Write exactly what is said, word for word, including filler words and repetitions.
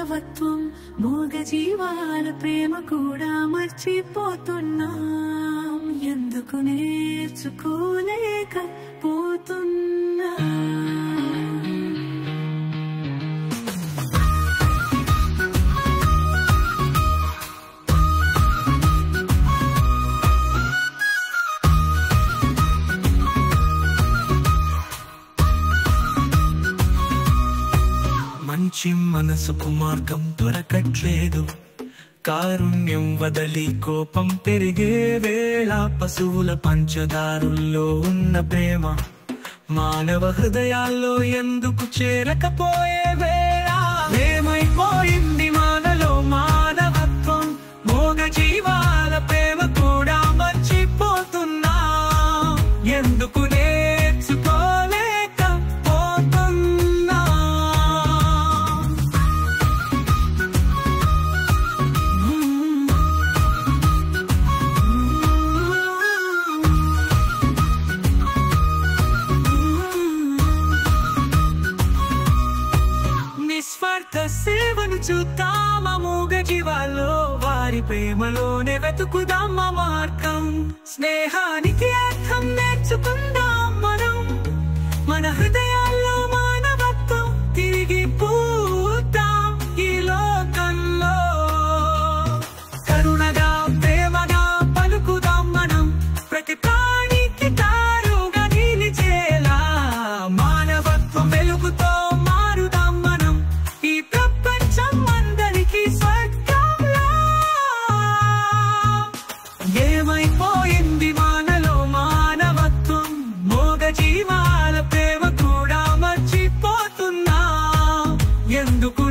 మానవత్వం మూగ జీవాల ప్రేమ కూడా మర్చిపోతున్నాం. ఎందుకు నేర్చుకోలేక పోతున్నా? మంచి మనసుకు మార్గం దొరకట్లేదు. కారుణ్యం వదలి కోపం పెరిగే వేళ పశువుల పంచదారుల్లో ఉన్న ప్రేమ మానవ హృదయాల్లో ఎందుకు చేరకపోయే వేళ? ఏమైపోయింది మనలో మానవత్వం? మోగ జీవాల ప్రేమ కూడా మర్చిపోతున్నా. ఎందుకు నేర్చుకోలేకపోతున్నా? నిస్వార్థ సేవను చూద్దామా మూగ జీవాల్లో? వారి ప్రేమలోనే వెతుకుదామా మార్గం? స్నేహానికి అర్థం నేర్చుకుందాం మనం. మన హృదయాల్లో మానవత్వం తిరిగి పూద్దాం. ఈ లోకంలో కరుణగా ప్రేమగా పలుకుదాం మనం. ప్రతి ప్రాణికి తారుగా నిలిచేలా మానవత్వం వెలుగుతో మారుదాం మనం. ఈ ప్రపంచం అందరికీ స్వర్గంలా. ఏమైపోయింది మనలో మానవత్వం? మోగ జీవాల ప్రేమ కూడా మర్చిపోతున్నా. ఎందుకు